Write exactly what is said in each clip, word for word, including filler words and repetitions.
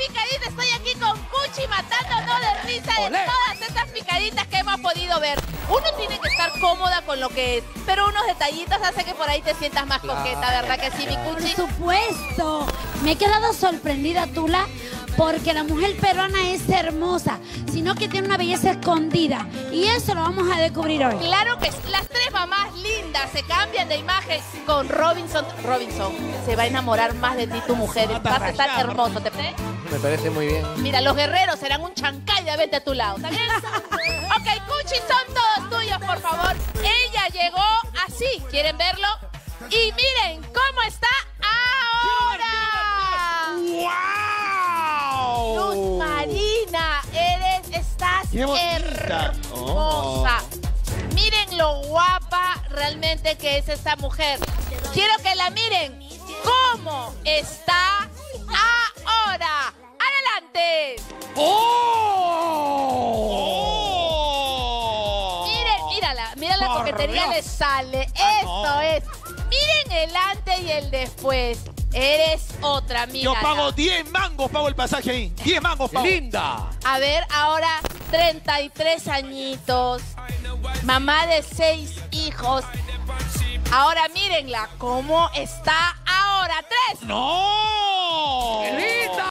picadita, estoy aquí con Cuchi matándonos de risa de Olé. todas estas picaditas que hemos podido ver. Uno tiene que estar cómoda con lo que es, pero unos detallitos hace que por ahí te sientas más coqueta, ¿verdad que sí, mi Por Cuchi? supuesto. Me he quedado sorprendida, Tula, porque la mujer peruana es hermosa, sino que tiene una belleza escondida. Y eso lo vamos a descubrir hoy. Claro que sí. Las tres mamás lindas se cambian de imagen con Robinson. Robinson, se va a enamorar más de ti tu mujer. Vas a estar hermoso, ¿te parece? Me parece muy bien. Mira, los guerreros serán un chancay de vente a tu lado, ¿está bien? Ok, Cuchi, son todos tuyos, por favor. Ella llegó así, ¿quieren verlo? Y miren cómo está ahora. ¡Wow! Luz Marina, eres, estás ¡Qué bonita! hermosa. Miren lo guapa realmente que es esta mujer. Quiero que la miren cómo está ahora. ¡Adelante! ¡Oh! Miren, mírala, mira la Por coquetería Dios. le sale. Ah, Esto no. es. Miren el antes y el después. Eres otra, mira. Yo pago diez mangos, pago el pasaje ahí. diez mangos pago. ¡Linda! A ver, ahora treinta y tres añitos, mamá de seis hijos. Ahora mírenla, cómo está ahora. Tres. ¡No! ¡Linda!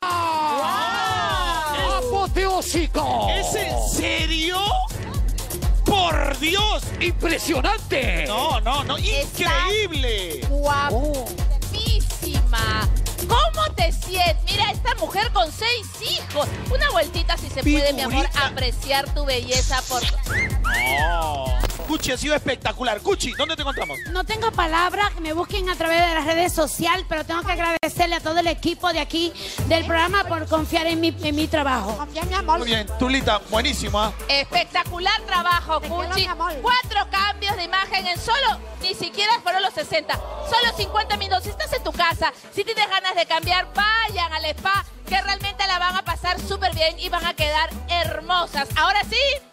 ¡Apoteósico! ¿Es en serio? ¡Por Dios! ¡Impresionante! No, no, no. ¡Increíble! Guapísima. ¿Cómo te sientes? Mira, esta mujer con seis hijos. Una vueltita si se puede, mi amor, Figurita. apreciar tu belleza por... No. Cuchi ha sido espectacular. Cuchi, ¿dónde te encontramos? No tengo palabra, que me busquen a través de las redes sociales, pero tengo que agradecerle a todo el equipo de aquí del programa por confiar en mi, en mi trabajo. Muy bien, Tulita, buenísimo, ¿ah? Espectacular trabajo, Cuchi. Cuatro cambios de imagen en solo, ni siquiera fueron los sesenta, solo cincuenta minutos. Si estás en tu casa, si tienes ganas de cambiar, vayan al spa, que realmente la van a pasar súper bien y van a quedar hermosas. Ahora sí,